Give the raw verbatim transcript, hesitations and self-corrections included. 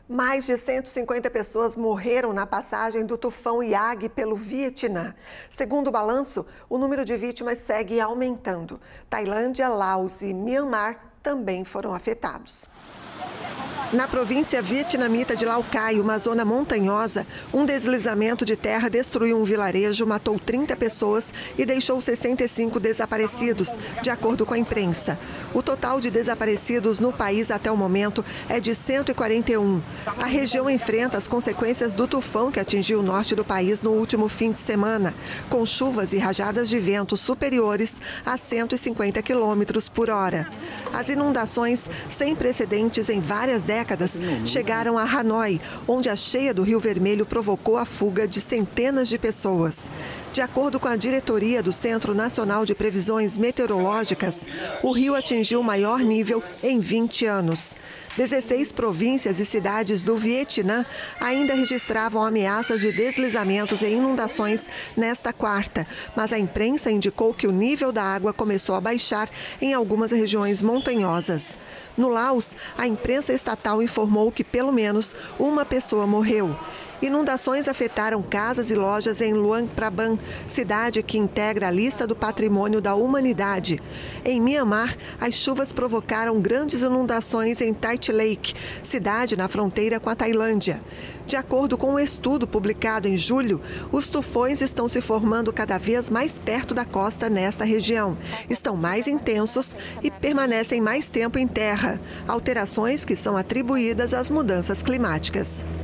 Mais de cento e cinquenta pessoas morreram na passagem do tufão Yagi pelo Vietnã. Segundo o balanço, o número de vítimas segue aumentando. Tailândia, Laos e Myanmar também foram afetados. Na província vietnamita de Lao Cai, uma zona montanhosa, um deslizamento de terra destruiu um vilarejo, matou trinta pessoas e deixou sessenta e cinco desaparecidos, de acordo com a imprensa. O total de desaparecidos no país até o momento é de cento e quarenta e um. A região enfrenta as consequências do tufão que atingiu o norte do país no último fim de semana, com chuvas e rajadas de vento superiores a cento e cinquenta quilômetros por hora. As inundações, sem precedentes em várias décadas, chegaram a Hanoi, onde a cheia do Rio Vermelho provocou a fuga de centenas de pessoas. De acordo com a diretoria do Centro Nacional de Previsões Meteorológicas, o rio atingiu o maior nível em vinte anos. dezesseis províncias e cidades do Vietnã ainda registravam ameaças de deslizamentos e inundações nesta quarta, mas a imprensa indicou que o nível da água começou a baixar em algumas regiões montanhosas. No Laos, a imprensa estatal informou que pelo menos uma pessoa morreu. Inundações afetaram casas e lojas em Luang Prabang, cidade que integra a lista do Patrimônio da Humanidade. Em Myanmar, as chuvas provocaram grandes inundações em Tait Lake, cidade na fronteira com a Tailândia. De acordo com um estudo publicado em julho, os tufões estão se formando cada vez mais perto da costa nesta região. Estão mais intensos e permanecem mais tempo em terra, alterações que são atribuídas às mudanças climáticas.